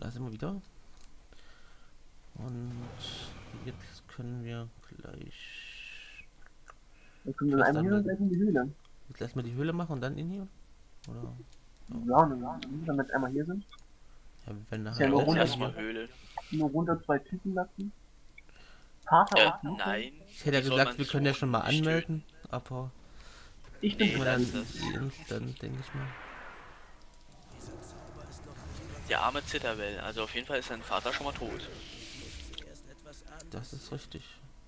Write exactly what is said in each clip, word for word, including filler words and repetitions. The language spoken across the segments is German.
da sind wir wieder. Und jetzt können wir gleich... Wir können dann einmal hier und gleich in die Höhle. Jetzt erstmal die Höhle machen und dann in hier? Oder? Ja, und dann, wenn wir jetzt einmal hier sind. Ja, wenn Ist nachher ja nur runter, erstmal Höhle. nur runter zwei Typen lassen. Vater Äh, auf Mutter. nein. Ich hätte ja Die soll gesagt, man wir können ja suchen, schon mal nicht anmelden, aber Ich Nee, bin wir dann lass das. dann denke ich mal. Der arme Zitterwell. Also auf jeden Fall ist sein Vater schon mal tot. Das ist richtig.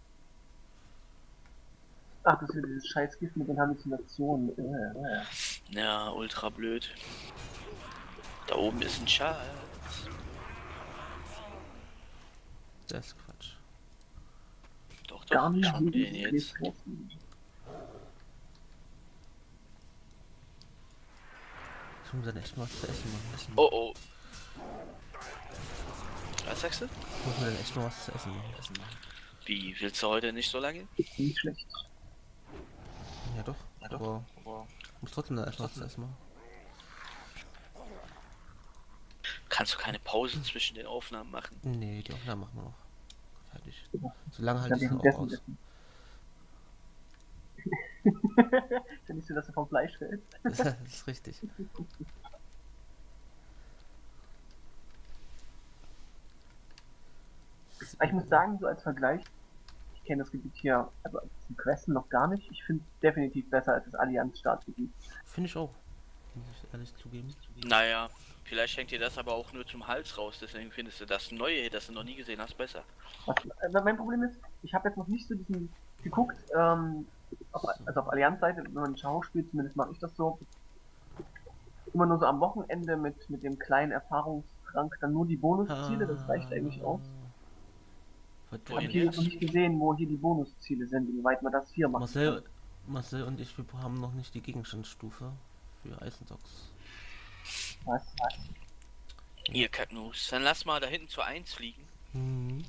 Ach, das ist ja dieses Scheißgift mit den Halluzinationen. Äh, äh. Ja, ultra blöd. Da oben ist ein Schatz. Das ist Quatsch. Doch, Gar doch, nicht ich hab den jetzt. Ich muss dann echt mal was zu essen machen. Oh oh. Was sagst du? Ich muss mir dann echt mal was zu essen machen. Essen machen. Wie, willst du heute nicht so lange? Nicht schlecht. Ja doch, ja, doch. Aber, aber ich muss trotzdem dann erst was zu essen machen. Kannst du keine Pause zwischen den Aufnahmen machen? Nee, die Aufnahme machen wir noch. Fertig. So lange Dann halte ich es noch währenddessen aus. essen. Dann nicht so, dass du vom Fleisch fällst. Das ist richtig. Aber ich muss sagen, so als Vergleich, ich kenne das Gebiet hier, also zum Questen noch gar nicht. Ich finde es definitiv besser als das Allianz-Startgebiet. Finde ich auch. Muss ich ehrlich zugeben. Naja, vielleicht hängt dir das aber auch nur zum Hals raus, deswegen findest du das Neue, das du noch nie gesehen hast, besser. Was, äh, mein Problem ist, ich habe jetzt noch nicht so diesen geguckt, ähm, auf, also auf Allianz-Seite, wenn man Schau spielt, zumindest mache ich das so, immer nur so am Wochenende mit, mit dem kleinen Erfahrungsrank dann nur die Bonusziele, das reicht eigentlich aus. Ich habe Wohin hier jetzt? noch nicht gesehen, wo hier die Bonusziele sind, wie weit man das hier macht. Marcel, Marcel und ich, wir haben noch nicht die Gegenstandsstufe für Eisensocks. Was? Ihr Kacknuss, dann lass mal da hinten zur eins fliegen. Mhm.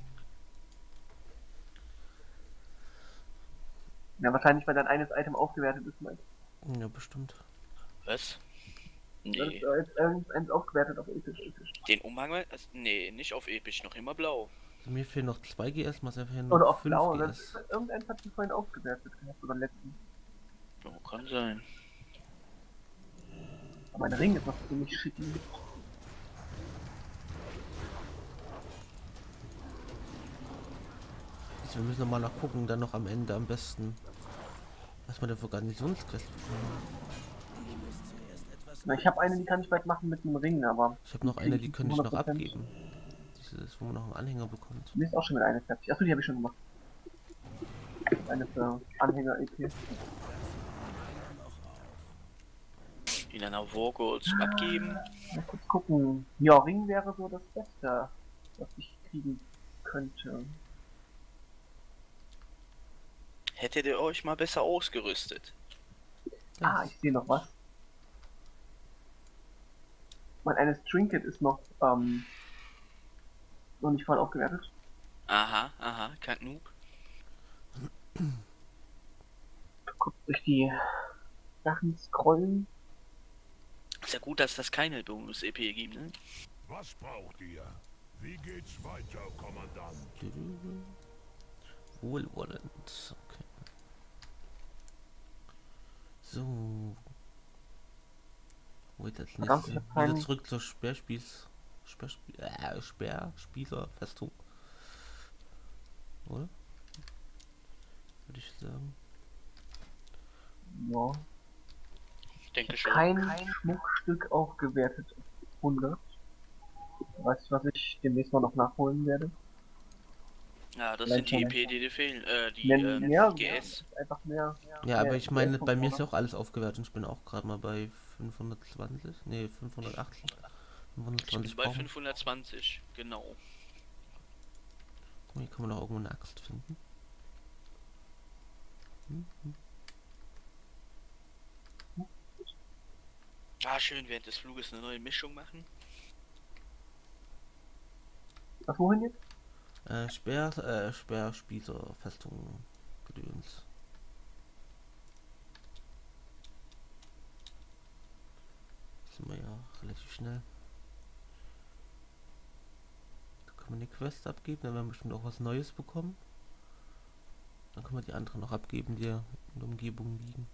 Ja, wahrscheinlich, weil dann eines Item aufgewertet ist, meinst Ja, bestimmt. Was? du? Nee. Das ist irgendeins aufgewertet auf episch, episch. Den Umhang, also, nee, nicht auf episch, noch immer blau. Also mir fehlen noch zwei G S, Marcel fehlen noch Oder auf fünf blau, G das S. ist, irgendeins hat sich vorhin aufgewertet gehabt, oder letzten. Oh, kann sein. Aber mein Ring ist noch ziemlich shitty. Also wir müssen noch mal nachgucken, dann noch am Ende am besten, was wir da für Garnisonsquest bekommen. Na, ich habe eine, die kann ich bald machen mit einem Ring, aber Ich habe noch die eine, krieg die ich könnte ich noch hundert Prozent. abgeben. Dieses, wo man noch einen Anhänger bekommt. Mir ist auch schon wieder eine fertig. Achso, die habe ich schon gemacht. Eine für Anhänger E P. In einer Vogo zum Abgeben. Mal kurz gucken. Ja, Ring wäre so das Beste, was ich kriegen könnte. Hättet ihr euch mal besser ausgerüstet? Ah, ich sehe noch was. Mein eines Trinket ist noch, ähm, noch nicht voll aufgewertet. Aha, aha, kein Noob. Kurz durch die Sachen scrollen. Ist ja gut, dass das keine Bonus-E P gibt, ne? Was braucht ihr? Wie geht's weiter, Kommandant? Wohlwollend. Okay. So. Wo ist das Verdammt, nächste? ich hab Wieder keinen- zurück zur Speerspieß. Speerspie äh, Speerspießerfestung. Oder? Würde ich sagen. Ja. Ich denke schon. Kein Schmuckstück aufgewertet auf hundert. Weißt du, was ich demnächst mal noch nachholen werde? Ja, das Vielleicht sind die E schon. P, die dir fehlen. Äh, die Wenn ähm, mehr, G mehr, S. einfach mehr. Ja, mehr aber ich meine, Geld bei mir ist vom ja auch alles aufgewertet und ich bin auch gerade mal bei fünfhundertzwanzig. Ne, fünfhundertachtzig. Ich bin fünfhundertzwanzig bei brauchen. fünfhundertzwanzig, genau. Guck mal, hier kann man noch irgendwo eine Axt finden. Hm, hm. Ah, schön, während des Fluges eine neue Mischung machen. Was, wohin jetzt? Äh, Speer, äh, Speerspießer, Festung, Gedöns. Sind wir ja relativ schnell. Kann man die Quest abgeben, dann werden wir bestimmt auch was Neues bekommen. Dann können wir die anderen noch abgeben, die in der Umgebung liegen.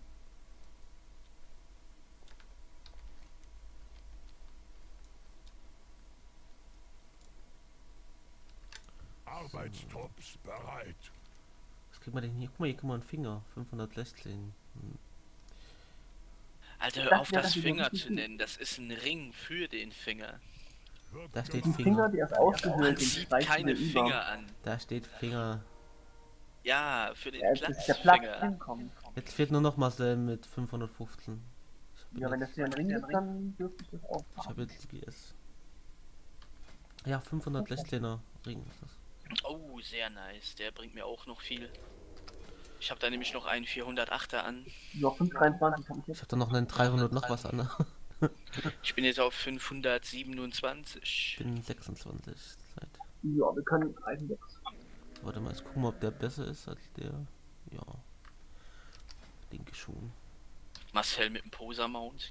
Arbeitstrupps bereit. Was kriegt man denn hier? Guck mal, hier kriegen wir einen Finger. fünfhundertsechzehn. Hm. Alter, Ich hör auf dachte ja, das dass die Finger wirklich zu viel- nennen. Das ist ein Ring für den Finger. Da steht Die Finger. Finger, die erst ausgehöhlt Man sind, sieht streichen keine wir über. Finger an. Da steht Finger. Ja, für den Ja, es ist der Platz Platzfinger. hinkommen. Jetzt fehlt nur noch Marcel mit fünfhundertfünfzehn. Ich Ja, hab wenn jetzt, das hier ein Ring ist, dann dürfte ich das auch ich habe haben. jetzt G S. Ja, fünfhundertsechzehner Ring ist das. Oh, sehr nice. Der bringt mir auch noch viel. Ich habe da nämlich noch einen vierhundertachter an. Ja, fünf dreiundzwanzig habe ich Ich jetzt. habe da noch einen dreihundert noch was an. Ich bin jetzt auf fünfhundertsiebenundzwanzig. Ich bin sechsundzwanzig Zeit. Ja, wir können Eisenbox. Warte mal, jetzt gucken wir, ob der besser ist als der. Ja. Denke schon. Marcel mit dem Poser-Mount.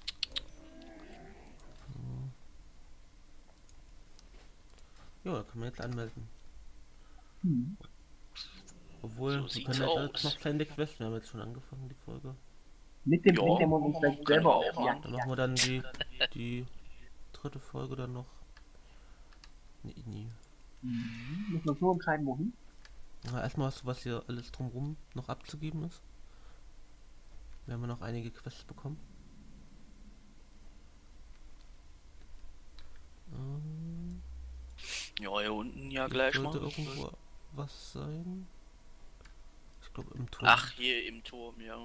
Ja, da kann man jetzt anmelden. Hm. Obwohl, So wir sieht's können ja aus. jetzt noch kleine Quest. Wir haben jetzt schon angefangen, die Folge. Mit dem Ja, Ring, der man uns vielleicht können selber wir auch aufjagen. Dann machen wir dann die, die dritte Folge dann noch. Nee, nie. Mhm. Müssen wir uns nur entscheiden, wohin. Na, erstmal hast du, was hier alles drumrum noch abzugeben ist. Wir haben ja noch einige Quests bekommen. Ähm, Ja, hier unten ja hier gleich sollte mal. irgendwo was sein. Ich glaube im Turm. Ach, hier im Turm, ja.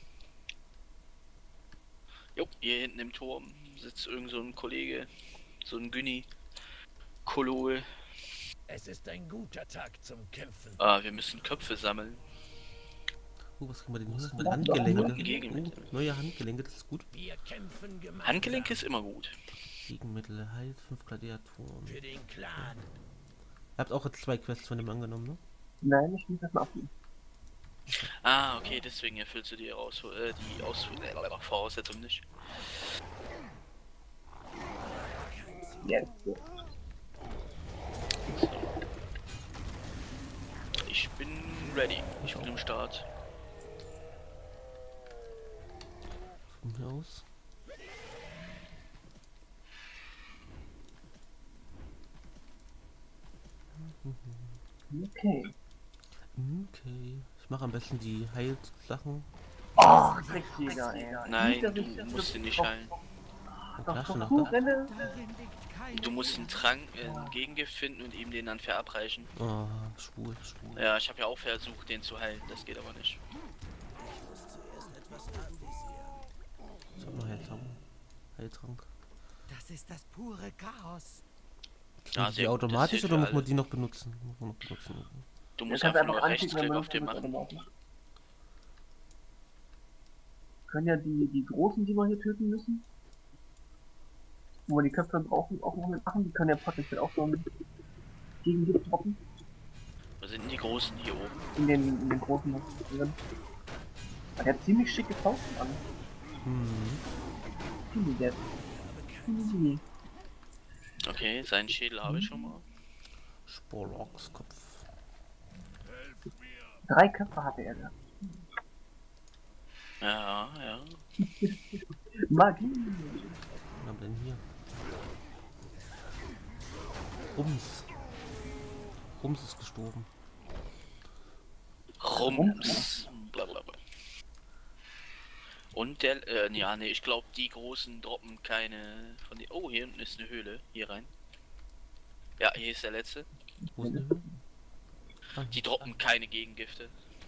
Jo, hier hinten im Turm sitzt irgend so ein Kollege. So ein Günni. Kolol. Es ist ein guter Tag zum Kämpfen. Ah, wir müssen Köpfe sammeln. Uh, was kriegen wir denn hier? das Handgelenke. Gegenmittel. Uh, neue Handgelenke, das ist gut. Wir kämpfen gemeinsam. Handgelenk ist immer gut. Gegenmittel, Heil, fünf Gladiatoren. Für den Clan. Ihr habt auch jetzt zwei Quests von dem angenommen, ne? Nein, ich muss das mal abgeben. Ah, okay, deswegen erfüllst du die, Aus äh, die Aus äh, Voraussetzung nicht. Jetzt. So. Ich bin ready. Ich Ich bin auch. im Start. Von mir aus. Okay. Okay. Ich mache am besten die Heilsachen. Oh, Drecksjäger, ey. Nein, Nicht, dass du ich- musst ihn nicht heilen. Und Doch, Flasche doch, noch du da. renne. Du musst einen Trank, äh, ein Gegengift finden und ihm den dann verabreichen. Oh, schwul, schwul. Ja, ich habe ja auch versucht, den zu heilen. Das geht aber nicht. Ich hab noch Heiltrank. Heiltrank. Das ist das pure Chaos. Ja, Sind sehr die gut, das automatisch zählt oder für muss man alles. die noch benutzen? Muss man noch benutzen. Du Ihr musst könnt einfach einfach nur anklicken, wenn Rechtsklick man auf den das machen. automatisch. Können ja die, die großen, die wir hier töten müssen, wo wir die Köpfe brauchen, auch noch mitmachen. Die können ja potenziell auch so mit Gegengift droppen. Wo sind denn die Großen hier oben? In den, in den großen drin. Der hat ziemlich schicke Fausten an. Hm. Ziemlich jetzt. Ziemlich. Okay, seinen Schädel habe ich schon mal. Sporlocks Kopf. Drei Köpfe hatte er da. Ja, ja. Magie. Was haben wir denn hier? Rums. Rums ist gestorben. Rums. Blablabla. Und der, äh, ja, nee, ich glaube, die Großen droppen keine von die. Oh, hier unten ist eine Höhle. Hier rein. Ja, hier ist der letzte. Wo ist die Höhle? Ah, Die droppen keine Gegengifte.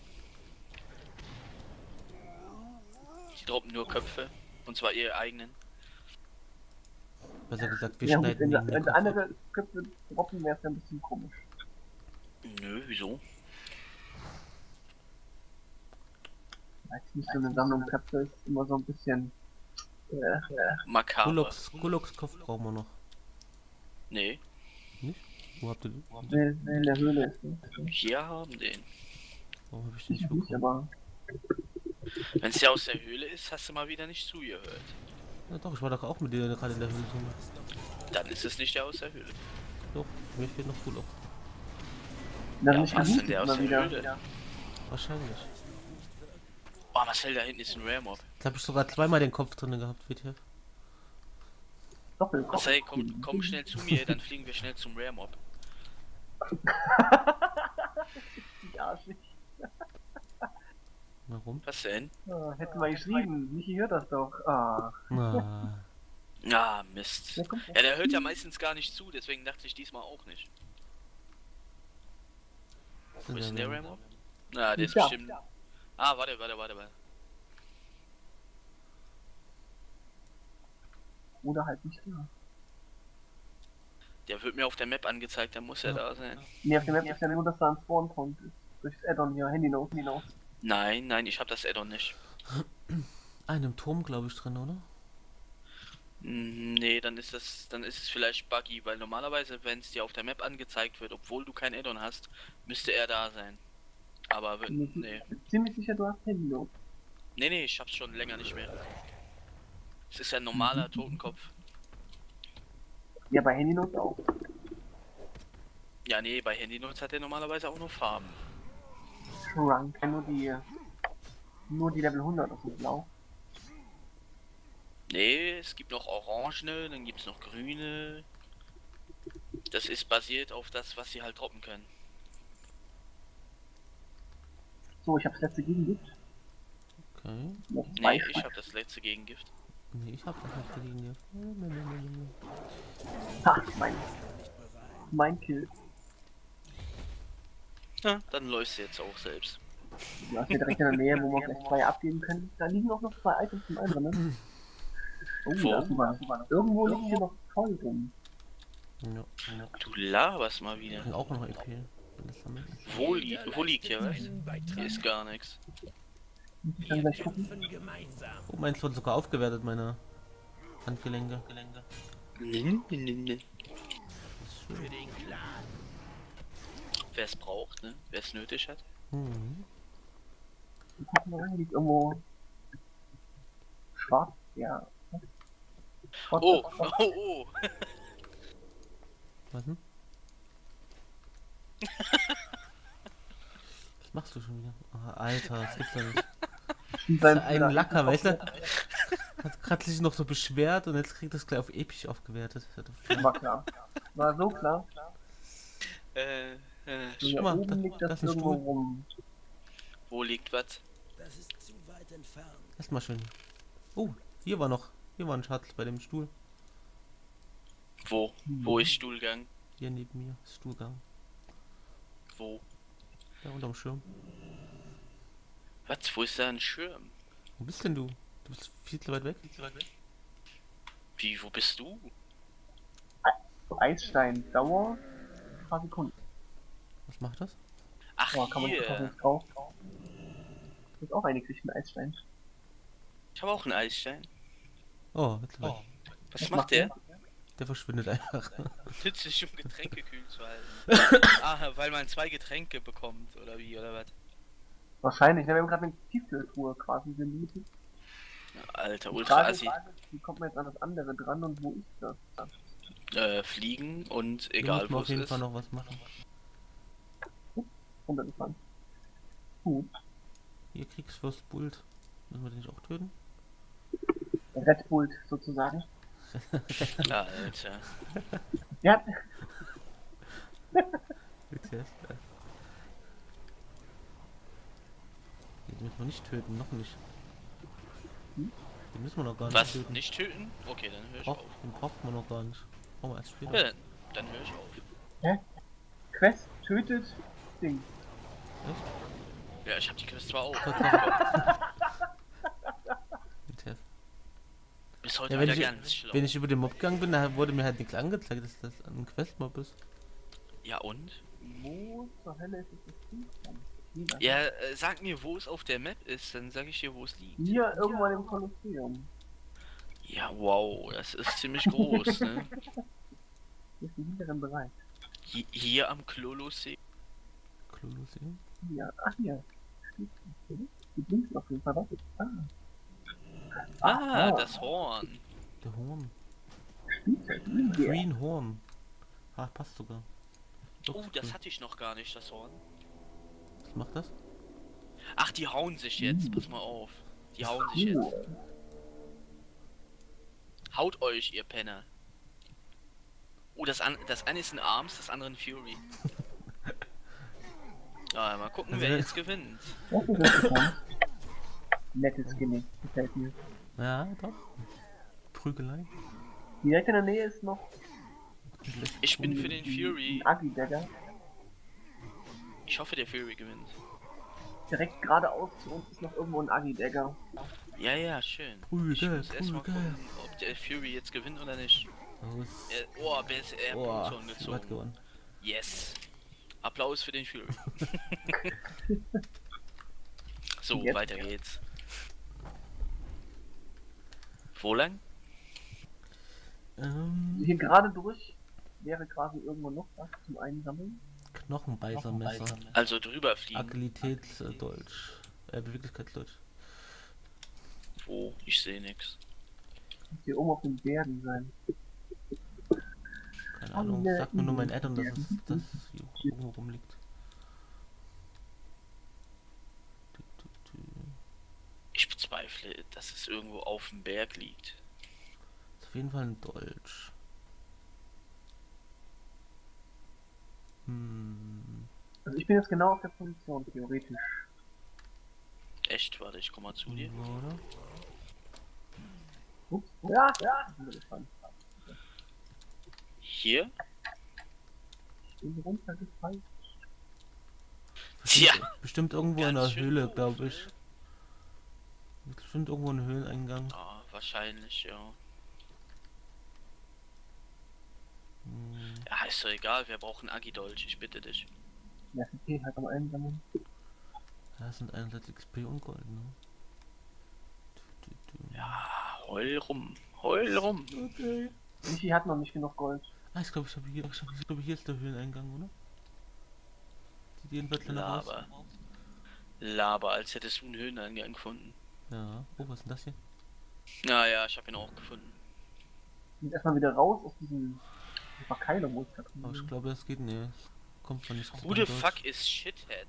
Die droppen nur Köpfe. Und zwar ihre eigenen. besser gesagt, wir Ja, gut, schneiden wenn, ihnen sie- die wenn sie Köpfe ab. andere Köpfe droppen, wäre es ja ein bisschen komisch. Nö, wieso? Weiß nicht, so eine Sammlung Köpfe ist immer so ein bisschen. Äh, äh, Makaber. Gulux, Gulux Kopf brauchen wir noch. Nee, Wo habt ihr den? in, in der Höhle ist ne? hier haben den. Warum hab ich den Ich nicht nicht, bekommen? aber. Wenn es ja aus der Höhle ist, hast du mal wieder nicht zugehört. Ja doch, ich war doch auch mit dir gerade in der Höhle drin. Dann ist es nicht der aus der Höhle. Doch, mir fehlt noch Buloch. Na, Ja, nicht was genug denn der aus mal der wieder. Höhle? Ja. Wahrscheinlich. Oh, Marcel, da hinten ist ein Rare Mob. Jetzt habe ich sogar zweimal den Kopf drin gehabt, W T F. Doppelkopf. Marcel, komm, komm schnell zu mir, dann fliegen wir schnell zum Rare Mob. Die arschig. Warum? Was denn? Ah, hätten wir geschrieben. Michi hört das doch. Ah. Ah, Ah, Mist. Ja, komm. Ja, der hört ja meistens gar nicht zu, deswegen dachte ich diesmal auch nicht. Wo ist denn der Rare Mob? Na, der ist Ja. bestimmt... Ah, warte, warte, warte, warte. Oder halt nicht da. Der wird mir auf der Map angezeigt, dann muss er Ja. da sein. Nee, auf der Map ist ja nur, dass da ein Spawn-Point ist. Durchs Add-on hier, Handy-Note, Handy-Note. Nein, nein, ich hab das Addon nicht. einem Turm, glaube ich, drin, oder? Mm, Nee, dann ist das, dann ist es vielleicht buggy, weil normalerweise, wenn es dir auf der Map angezeigt wird, obwohl du kein Addon hast, müsste er da sein. Aber wird, Bin nee. ich ziemlich sicher, du hast Handy-Note. Nee, nee, ich hab's schon länger nicht mehr. Es ist ja ein normaler Totenkopf. Ja, bei Handy-Note auch. Ja, nee, bei Handynotes hat er normalerweise auch nur Farben. Shrunk. Nur die, nur die Level hundert aus dem Blau. Nee, es gibt noch orangene, dann gibt's noch grüne. Das ist basiert auf das, was sie halt droppen können. So, ich habe das letzte Gegengift. Okay. Noch Nee, zwei ich Stück. hab das letzte Gegengift. Nee, ich hab das nicht gelegen hier. Nee, nee, nee, nee, nee. Ha, mein, mein Kill. Ja, dann läufst du jetzt auch selbst. Ja, ist hier direkt in der Nähe, wo wir gleich zwei abgeben können. Da liegen auch noch zwei Items zum Einsammeln. Oh, Wo? da ist sogar noch. Irgendwo liegt hier noch voll rum. Ja, ja. Du laberst mal wieder. Ich auch noch E P. Wenn das damit ist. Wo, li wo liegt hier was? Ihren Beitrag. Hier ist gar nichts. Muss ich dann Wir gleich gucken. kämpfen gemeinsam. Oh, meins wird sogar aufgewertet, meine Handgelenke. Nee, nee, nee, nee. Das ist Für schön. den Clan. Wer es braucht, ne? Wer es nötig hat. Mhm. Ich guck mal rein, liegt irgendwo schwarz. Ja. Schwarz, Oh, schwarz. oh, oh. Was denn? Was machst du schon wieder? Ah, Alter, das gibt's doch nicht. Stimmt, Das ist sein ein Fehler. Lacker, weißt du? Hat gerade sich noch so beschwert und jetzt kriegt das gleich auf episch aufgewertet. Das ist ja doch- War klar. War so klar. Äh, äh, So, Guck hier mal, oben da- liegt da das ist ein irgendwo Stuhl. rum. wo liegt was? Das ist zu weit entfernt. Erstmal schön. Oh, hier war noch. Hier war ein Schatz bei dem Stuhl. Wo? Wo ist Stuhlgang? Hier neben mir. ist Stuhlgang. Wo? Da unterm Schirm. Was? Wo ist da ein Schirm? Wo bist denn du? Du bist viel zu weit weg. Wie, wo bist du? Eisstein. Dauer. Ein paar Sekunden. Was macht das? Ach, Oh, kann man hier. nicht drauf. Das ist auch eine Geschichte, ein Eisstein. Ich habe auch einen Eisstein. Oh, jetzt oh. Was macht der? Der verschwindet einfach. Nützlich, um Getränke kühl zu halten. Ah, weil man zwei Getränke bekommt, oder wie, oder was? Wahrscheinlich, ne? Wir haben gerade eine Tiefkühltruhe quasi gemietet. Alter, Die ultra Frage assi. ist, wie kommt man jetzt an das andere dran und wo ist das? Äh, fliegen und Hier egal muss man wo auf es jeden ist. Fall noch was machen. Interessant. Gut. Hier Kriegsfürst Bult. Müssen wir den nicht auch töten? Red Bull sozusagen. Alter. Ja, Bitte. Den müssen wir nicht töten, noch nicht. Hm? Den müssen wir noch gar nicht Was? töten. Nicht töten? Okay, dann höre ich Brauch, auf. den braucht man noch gar nicht. Brauchen wir erst später. Ja, dann, dann höre ich auf. Quest tötet Ding. Ja, ich habe die Quest zwar auch. Gott, Gott. Bitte. Bis heute Ja, wenn wieder ich, ganz schlau. wenn ich über den Mob gegangen bin, da wurde mir halt nichts angezeigt, dass das ein Questmob ist. Ja und? Wo zur Hölle ist es das Ding? Ja, äh, sag mir, wo es auf der Map ist, dann sag ich dir, wo es liegt. Hier irgendwann im Kolosseum. Ja, wow, das ist ziemlich groß, ne? Hier ist im hinteren Bereich. Hier, hier am Klolossee. Kolosseum? Hier, ach hier. Die blinkt auf jeden Fall was. Ah, Ah, Ah. das Horn. Der Horn. Spielzeug. Yeah. Green Horn. Ha, passt sogar. Oh, Ups, das cool. hatte ich noch gar nicht, das Horn. Was macht das? Ach, die hauen sich jetzt, pass mal auf. Die hauen sich jetzt. Cool. Haut euch, ihr Penner. Oh, das, an, das eine ist ein Arms, das andere ein Fury. Ah, mal gucken, Also wer wer- jetzt gewinnt. Das ist interessant. Nettes Gimmick, gefällt mir. Ja, doch. Prügelei. Direkt in der Nähe ist noch Ich bin für den Fury. ein Agi-Dagger. Ich hoffe, der Fury gewinnt. Direkt geradeaus zu uns ist noch irgendwo ein Agi-Dagger. Ja, ja, schön. Ich Prügel, muss erst mal Prügel. gucken, ob der Fury jetzt gewinnt oder nicht. Los. Er, oh, er ist er hat Oh, Blutzorn Fury hat gezogen. gewonnen. Yes. Applaus für den Fury. So, Jetzt? weiter geht's. Wo lang? Ähm, Hier gerade durch wäre quasi irgendwo noch was zum Einsammeln. Knochenbeißermesser. Also drüber fliegen. Agilitätsdeutsch. Äh, Beweglichkeitsdeutsch. Wo? Ich sehe nix. Muss hier oben auf den Bergen sein. Keine Ahnung. Alle Sag mir nur mein in- Addon, dass es das hier irgendwo rumliegt. Tü, tü, tü. Ich bezweifle, dass es irgendwo auf dem Berg liegt. Ist auf jeden Fall ein Dolch. Hm. Also ich bin jetzt genau auf der Position, theoretisch. Echt, warte, ich komm mal zu dir. Oder? Ups. Ja, ja. Ich bin gespannt. Hier? Ich bin runtergefallen. Tja, Bestimmt irgendwo in ganz der schön Höhle, doof, glaube ich. Bestimmt irgendwo ein Höhleneingang. Ah, wahrscheinlich, ja. Hm. Ja, ist doch egal, wir brauchen Agidolch, ich bitte dich. Ja, okay, halt am Einsammeln. Das sind einerseits X P und Gold, ne? Tü, tü, tü. Ja, heul rum, heul rum. Okay. Michi hat noch nicht genug Gold. Ah, ich glaube, ich habe hier, ich glaube, hier ist der Höhleneingang, oder? Sieht jedenfalls danach aus. Laber. Laber, als hättest du einen Höheneingang gefunden. Ja. Oh, was ist denn das hier? Naja, ich habe ihn auch gefunden. Und erstmal wieder raus aus diesem Verkeilung, wo ich da drin Aber ich bin. glaube, das geht nicht. Kommt von nicht. Who the fuck is Shithead?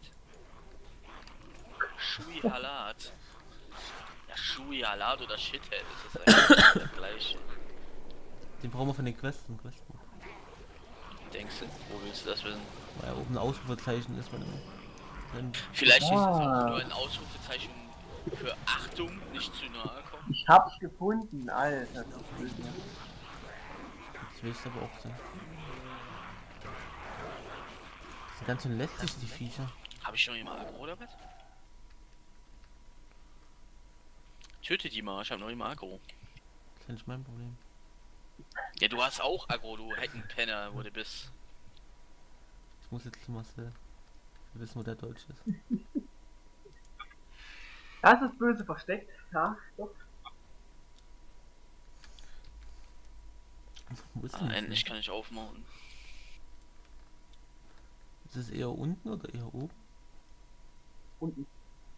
Shui Halat. Ja, Shui Halat oder Shithead, ist das eigentlich das gleiche. Den brauchen wir von den Questen. Questen. Denkst du? Wo willst du das wissen? Weil oben ein Ausrufezeichen ist man immer. Dann Vielleicht ist es Ah. auch nur ein Ausrufezeichen für Achtung, nicht zu nahe kommen. Ich hab's gefunden, Alter. Das ist böse. jetzt will ich aber auch sehen. Das sind ganz schön lästig, die Viecher. Habe ich schon immer Agro oder was? Töte die mal, ich habe noch immer Agro. Das ist ja nicht mein Problem. Ja, du hast auch Agro, du Heckenpenner, wo du bist. Ich muss jetzt zu Marcel. Wir wissen, wo der Deutsch ist. Das ist böse versteckt. Ja, doch. Wo ist Ah, denn das endlich hier? kann ich aufmachen. Ist es eher unten oder eher oben? Unten.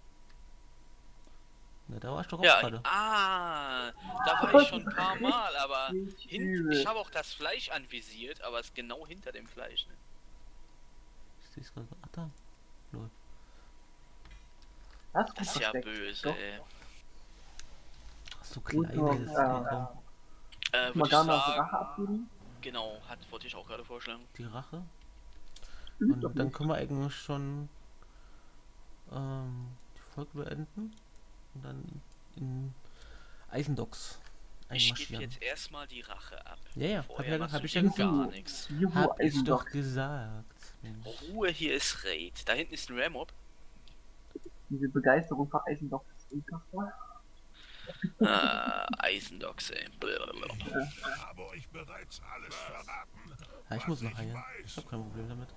Na, da war ich doch auch Ja, gerade. ah, da war ich schon ein paar Mal, aber Richtig hin, übel. ich habe auch das Fleisch anvisiert, aber es ist genau hinter dem Fleisch. Ne? Ich sehe es gerade. Ach, da. Lol. Das ist, gut Das ist ja versteckt. böse, Doch. ey. Ach, so Gut, klein so, ist. ja. Komm. Äh, Mal würde ich gar noch sagen, Rache abgeben. genau, hat, wollte ich auch gerade vorschlagen. Die Rache. Übt doch Und dann nicht. können wir eigentlich schon ähm, die Folge beenden. Und dann in Eisendocks Ich gebe einmarschieren. jetzt erstmal die Rache ab. Ja, ja, hab Vorher ja, machst hab du ich ja hier gesagt. gar nichts. Juhu, Hab ich Eisendock. doch gesagt. Mensch. Ruhe, hier ist Raid. Da hinten ist ein Ramob. Diese Begeisterung für Eisendock ist unfassbar. Ah, Eisendocks, ey. Blablabla. Habe euch bereits alles verraten. Ja, ich muss noch Ich heilen. weiß. Ich hab kein Problem damit.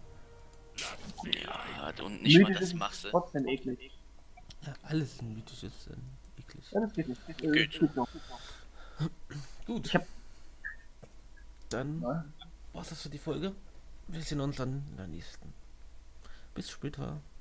Ja, und nicht mal Mythisch das ist machst du. trotzdem eklig. Ja, alles mythisch ist ähm, eklig. Ja, das geht nicht. Das, äh, Geht. geht so. Gut. Ich hab- Dann Ja. war's das für die Folge. Wir sehen uns dann in der nächsten. Bis später.